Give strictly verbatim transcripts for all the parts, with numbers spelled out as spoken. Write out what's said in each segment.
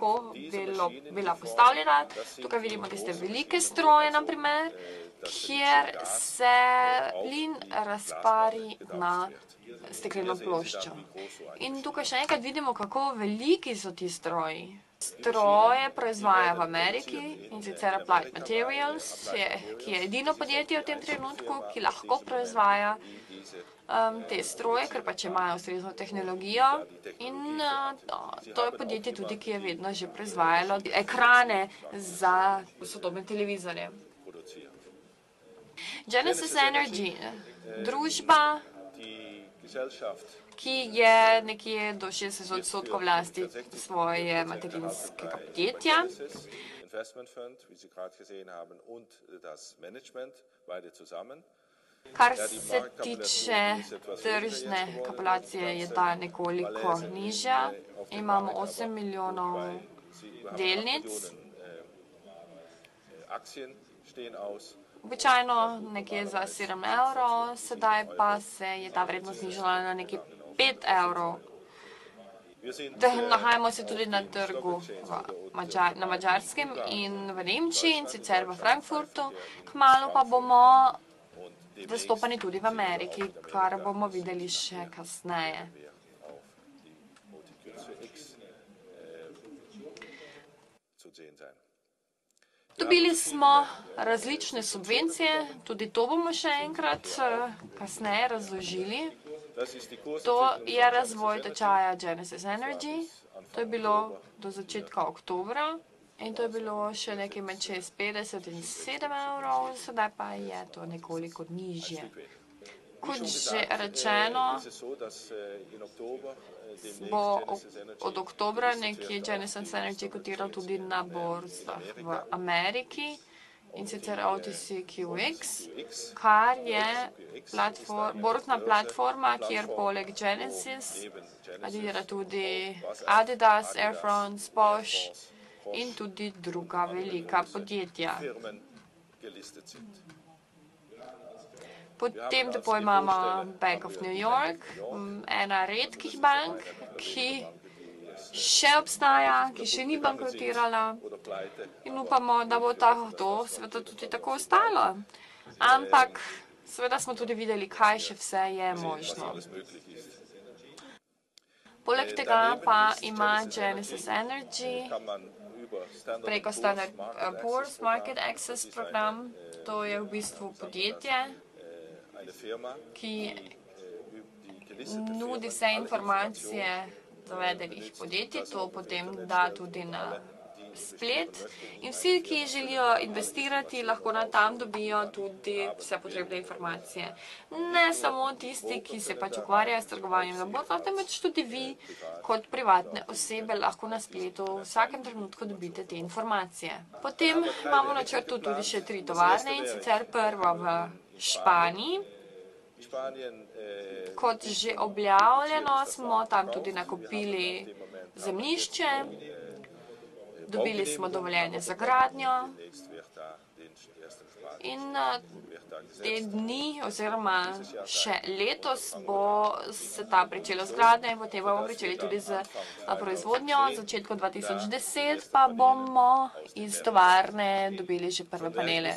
lahko bila postavljena. Tukaj vidimo tiste velike stroje, naprimer, kjer se plin razpari na stekleno ploščo. In tukaj še enkrat vidimo, kako veliki so ti stroji. Stroje proizvaja v Ameriki, in sicer Applied Materials, ki je edino podjetje v tem trenutku, ki lahko proizvaja te stroje, ker pač imajo ustrezno tehnologijo. In to je podjetje tudi, ki je vedno že proizvajalo ekrane za sodobne televizorje. Genesis Energy, družba, ki je nekje do šestdeset odstotkov vlasti svoje materinskega podjetja. Kar se tiče tržne kapitalizacije, je ta nekoliko nižja. Imamo osem milijonov delnic. Običajno nekje za sedem evrov, sedaj pa se je ta vrednost znižala na nekje pet evrov. Nahajamo se tudi na trgu na Madžarskem in v Nemčiji, in sicer v Frankfurtu. Kmalu pa bomo zastopani tudi v Ameriki, kar bomo videli še kasneje. Dobili smo različne subvencije, tudi to bomo še enkrat kasneje razložili. To je razvoj tečaja Genesis Energy. To je bilo do začetka oktobra in to je bilo še nekaj med šest petdeset in sedem evrov, sedaj pa je to nekoliko nižje. Kot že rečeno, bo od oktobra nekje Genesis Energy kotiral tudi na borzah v Ameriki, in sicer O T C Q X, kar je borzna platforma, kjer poleg Genesis adira tudi Adidas, Air France, Bosch in tudi druga velika podjetja. Potem tako imamo Bank of New York, ena redkih bank, ki še obstaja, ki še ni bankrotirala in upamo, da bo to seveda tudi tako ostalo. Ampak seveda smo tudi videli, kaj še vse je možno. Poleg tega pa ima Genesis Energy preko Standard and Poor's Market Access program, to je v bistvu podjetje, ki nudi vse informacije zavedenih podjetij, to potem da tudi na splet. In vsi, ki želijo investirati, lahko na tam dobijo tudi vse potrebne informacije. Ne samo tisti, ki se pač ukvarjajo s trgovanjem na borzah, temveč tudi vi, kot privatne osebe, lahko na spletu v vsakem trenutku dobite te informacije. Potem imamo na načrtu tudi še tri tovarne, in sicer prvo v Španiji. Kot že objavljeno, smo tam tudi nakupili zemljišče, dobili smo dovoljenje za gradnjo in te dni oziroma še letos bo se tam pričelo z gradnjo in potem bomo pričeli tudi z proizvodnjo. V začetku dva tisoč deset pa bomo iz tovarne dobili že prve panele.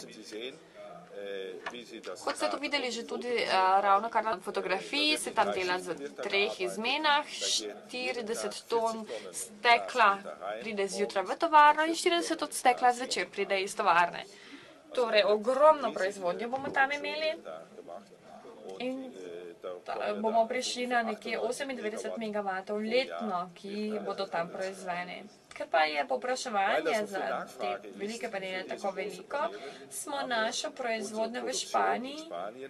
Kot ste to videli že tudi ravno kar na fotografiji, se tam dela v treh izmenah, štirideset ton stekla pride zjutraj v tovarno in štirideset od stekla zvečer pride iz tovarne. Torej, ogromno proizvodnjo bomo tam imeli in bomo prišli na nekje osemindevetdeset megavatov letno, ki bodo tam proizveni. Ker pa je povpraševanje za te velike panele tako veliko, smo našo proizvodnjo v Španiji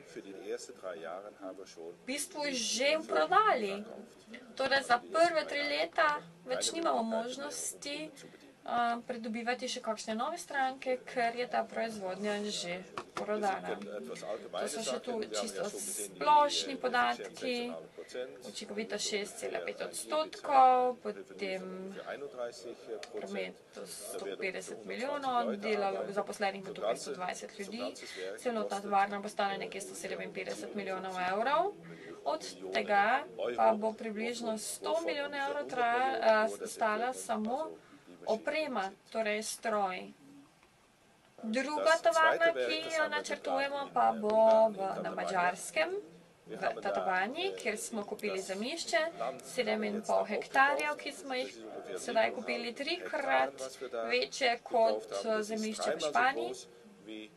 v bistvu že prodali. Torej, za prve tri leta več nimamo možnosti pridobivati še kakšne nove stranke, ker je ta proizvodnja že prodana. To so še tu čisto splošni podatki, učinkovito šest cela pet odstotkov, potem promet sto petdeset milijonov, delalo zaposlenih bo tu petsto dvajset ljudi, celotna tovarna bo stala nekje sto sedeminpetdeset milijonov evrov, od tega pa bo približno sto milijonov evrov stala samo Oprema, torej stroj. Druga tovarna, ki jo načrtujemo, pa bo v, na Madžarskem, v Tatabani, kjer smo kupili zemljišče, sedem in pol hektarjev, ki smo jih sedaj kupili trikrat večje kot zemljišče v Španiji.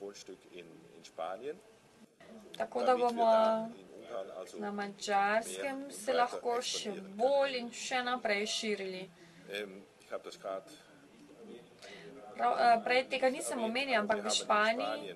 Tako da bomo na Madžarskem se lahko še bolj in še naprej širili. Prav, prej tega nisem omenil, ampak v Španiji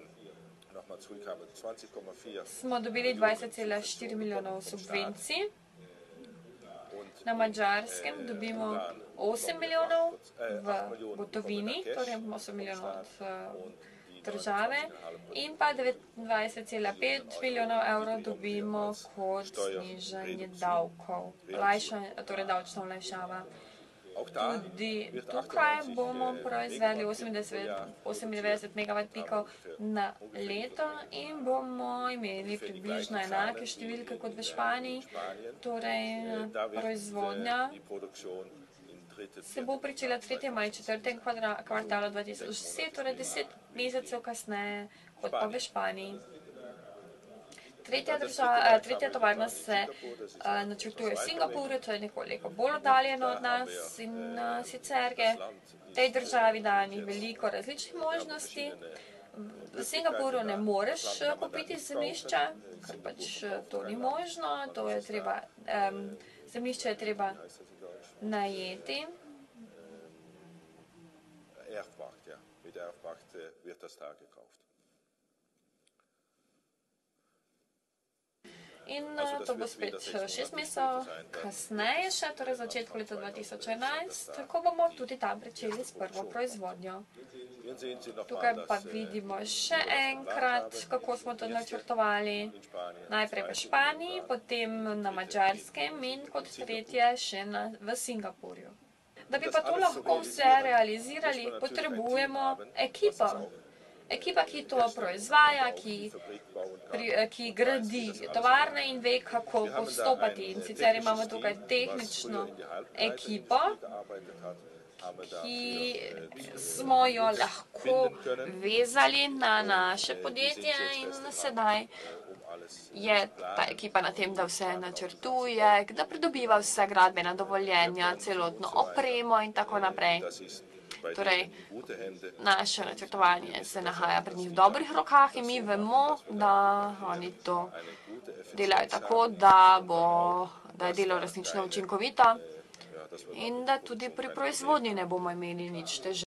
smo dobili dvajset cela štiri milijonov subvencij. Na Madžarskem dobimo osem milijonov v gotovini, torej osem milijonov od države, in pa devetindvajset cela pet milijonov evrov dobimo kot znižanje davkov, torej davčna olajšava. Tudi tukaj bomo proizvedli osemindevetdeset megavat pikov na leto in bomo imeli približno enake številke kot v Španiji, torej proizvodnja se bo pričela tretjem ali četrtem kvartalu dva tisoč deset, torej deset mesecev kasneje kot pa v Španiji. Tretja, država, tretja tovarna se uh, načrtuje v Singapurju, to je nekoliko bolj oddaljeno od nas in uh, sicer je v tej državi danih veliko različnih možnosti. V Singapurju ne moreš kupiti zemljišča, ker pač to ni možno, to je treba, um, zemljišče je treba najeti. In to bo spet šest mesecev kasneje še, torej začetku leta dva tisoč enajst, ko bomo tudi tam pričeli s prvo proizvodnjo. Tukaj pa vidimo še enkrat, kako smo to načrtovali. Najprej v Španiji, potem na Madžarskem in kot tretje še na, v Singapurju. Da bi pa to lahko vse realizirali, potrebujemo ekipo. Ekipa, ki to proizvaja, ki, pri, ki gradi tovarne in ve, kako postopati. In sicer imamo tukaj tehnično ekipo, ki smo jo lahko vezali na naše podjetje in sedaj je ta ekipa na tem, da vse načrtuje, da pridobiva vse gradbena dovoljenja, celotno opremo in tako naprej. Torej, naše načrtovanje se nahaja pri njih v dobrih rokah in mi vemo, da oni to delajo tako, da, bo, da je delo resnično učinkovito in da tudi pri proizvodnji ne bomo imeli nič težav.